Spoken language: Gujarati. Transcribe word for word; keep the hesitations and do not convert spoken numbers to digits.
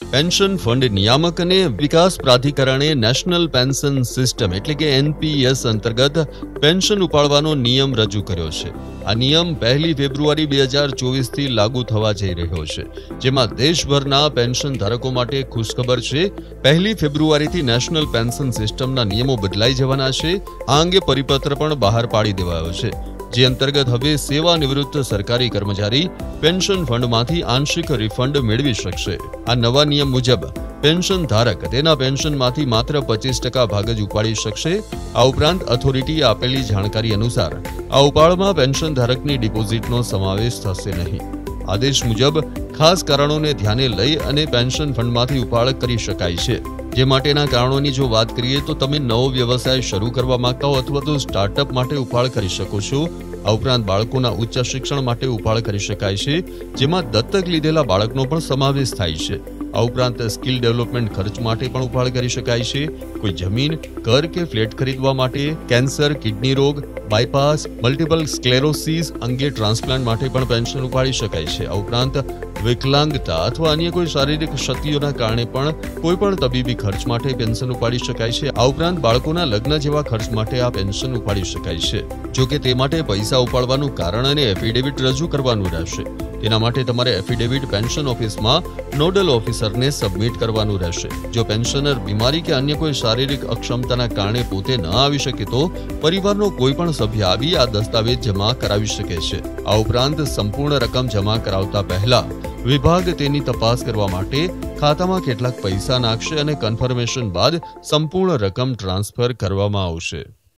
પેન્શન ફંડ નિયામક અને વિકાસ પ્રાધિકરણે નેશનલ પેન્શન સિસ્ટમ એટલે કે એનપીએસ અંતર્ગત પેન્શન ઉપાડવાનો નિયમ રજૂ કર્યો છે। આ નિયમ પહેલી ફેબ્રુઆરી બે હજાર ચોવીસથી લાગુ થવા જઈ રહ્યો છે, જેમાં દેશભરના પેન્શન ધારકો માટે ખુશખબર છે। પહેલી ફેબ્રુઆરીથી નેશનલ પેન્શન સિસ્ટમના નિયમો બદલાઈ જવાના છે। આ અંગે પરિપત્ર પણ બહાર પાડી દેવાયો છે, જે અંતર્ગત હવે સેવાનિવૃત્ત સરકારી કર્મચારી પેન્શન ફંડમાંથી આંશિક રિફંડ મેળવી શકશે। આ નવા નિયમ મુજબ પેન્શન ધારક તેના પેન્શનમાંથી માત્ર પચીસ ટકા ભાગ જ ઉપાડી શકશે। આ ઉપરાંત ઓથોરિટીએ આપેલી જાણકારી અનુસાર આ ઉપાડમાં પેન્શન ધારકની ડિપોઝિટનો સમાવેશ થશે નહીં। આદેશ મુજબ ખાસ કારણોને ધ્યાને લઈ અને પેન્શન ફંડમાંથી ઉપાડ કરી શકાય છે। જે માટેના કારણોની જો વાત કરીએ તો તમે નવો વ્યવસાય શરૂ કરવા માંગતા હો અથવા તો સ્ટાર્ટઅપ માટે ઉપાડ કરી શકો છો। આ ઉપરાંત બાળકોના ઉચ્ચ શિક્ષણ માટે ઉપાડ કરી શકાય છે, જેમાં દત્તક લીધેલા બાળકનો પણ સમાવેશ થાય છે। આ ઉપરાંત સ્કિલ ડેવલપમેન્ટ ખર્ચ માટે પણ ઉપાડ કરી શકાય છે। કોઈ જમીન, ઘર કે ફ્લેટ ખરીદવા માટે, કેન્સર, કિડની રોગ, બાયપાસ, મલ્ટિપલ સ્ક્લેરોસિસ અંગે ટ્રાન્સપ્લાન્ટ માટે પણ પેન્શન ઉપાડી શકાય છે। આ ઉપરાંત વિકલાંગતા અથવા અન્ય કોઈ શારીરિક ક્ષતિઓના કારણે પણ કોઈ પણ તબીબી ખર્ચ માટે પેન્શન ઉપાડી શકાય છે। આ ઉપરાંત બાળકોના લગ્ન જેવા ખર્ચ માટે આ પેન્શન ઉપાડી શકાય છે। જો કે તે માટે પૈસા ઉપાડવાનું કારણ અને એફિડેવિટ રજૂ કરવાનું રહેશે। તેના માટે તમારે એફિડેવિટ પેન્શન ઓફિસમાં નોડલ ઓફિસરને સબમિટ કરવાનું રહેશે। જો પેન્શનર બીમારી કે અન્ય કોઈ શારીરિક અક્ષમતાના કારણે પોતે ન આવી શકે તો પરિવારનો કોઈ પણ સભ્ય આવી આ દસ્તાવેજ જમા કરાવી શકે છે। આ ઉપરાંત સંપૂર્ણ રકમ જમા કરાવતા પહેલા વિભાગ તેની તપાસ કરવા માટે ખાતામાં કેટલાક પૈસા નાખશે અને કન્ફર્મેશન બાદ સંપૂર્ણ રકમ ટ્રાન્સફર કરવામાં આવશે।